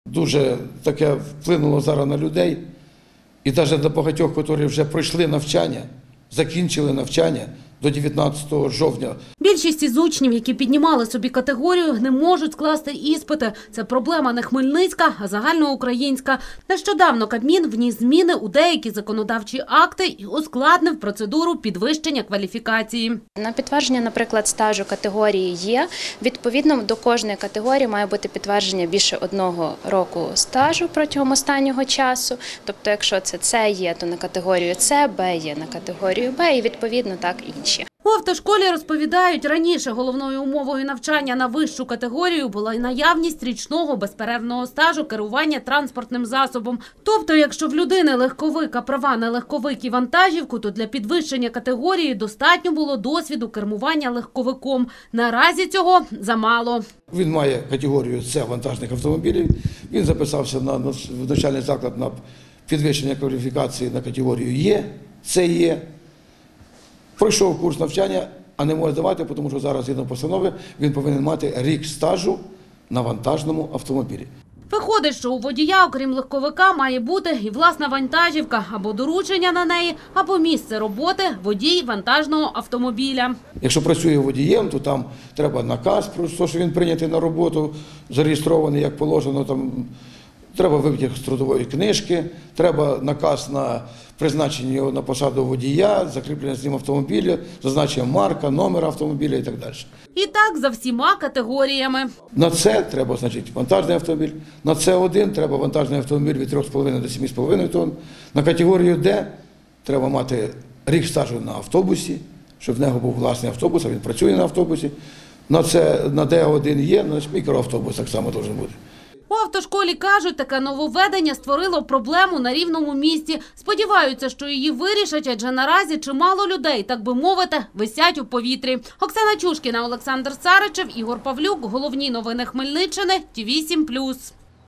Дуже таке вплинуло зараз на людей. І навіть до багатьох, які вже пройшли навчання, закінчили навчання до 19 жовтня. Більшість із учнів, які піднімали собі категорію, не можуть скласти іспити. Це проблема не хмельницька, а загальноукраїнська. Нещодавно Кабмін вніс зміни у деякі законодавчі акти і ускладнив процедуру підвищення кваліфікації. На підтвердження, наприклад, стажу категорії Є, відповідно до кожної категорії має бути підтвердження більше 1 року стажу протягом останнього часу. Тобто, якщо це С є, то на категорію С, Б є на категорію Б і відповідно так інші. У автошколі розповідають, раніше головною умовою навчання на вищу категорію була наявність річного безперервного стажу керування транспортним засобом. Тобто, якщо в людини легковик, а права на легковик і вантажівку, то для підвищення категорії достатньо було досвіду кермування легковиком. Наразі цього замало. Він має категорію С вантажних автомобілів, він записався на навчальний заклад на підвищення кваліфікації на категорію Є, С є. Пройшов курс навчання, а не може давати, тому що зараз, згідно постанови, він повинен мати рік стажу на вантажному автомобілі. Виходить, що у водія, окрім легковика, має бути і власна вантажівка, або доручення на неї, або місце роботи – водій вантажного автомобіля. Якщо працює водієм, то там треба наказ про те, що він прийнятий на роботу, зареєстрований, як положено, там треба витяг з трудової книжки, треба наказ на призначення його на посаду водія, закріплення з ним автомобіля, зазначення марка, номер автомобіля і так далі. І так за всіма категоріями. На С треба, значить, вантажний автомобіль, на С1 треба вантажний автомобіль від 3,5 до 7,5 тонн, на категорію Д треба мати рік стажу на автобусі, щоб в нього був власний автобус, а він працює на автобусі. На Д1 є, на мікроавтобус так само має бути. У автошколі кажуть, таке нововведення створило проблему на рівному місці. Сподіваються, що її вирішать, адже наразі чимало людей, так би мовити, висять у повітрі. Оксана Чушкіна, Олександр Саричев, Ігор Павлюк. Головні новини Хмельниччини. ТІВІ 7+.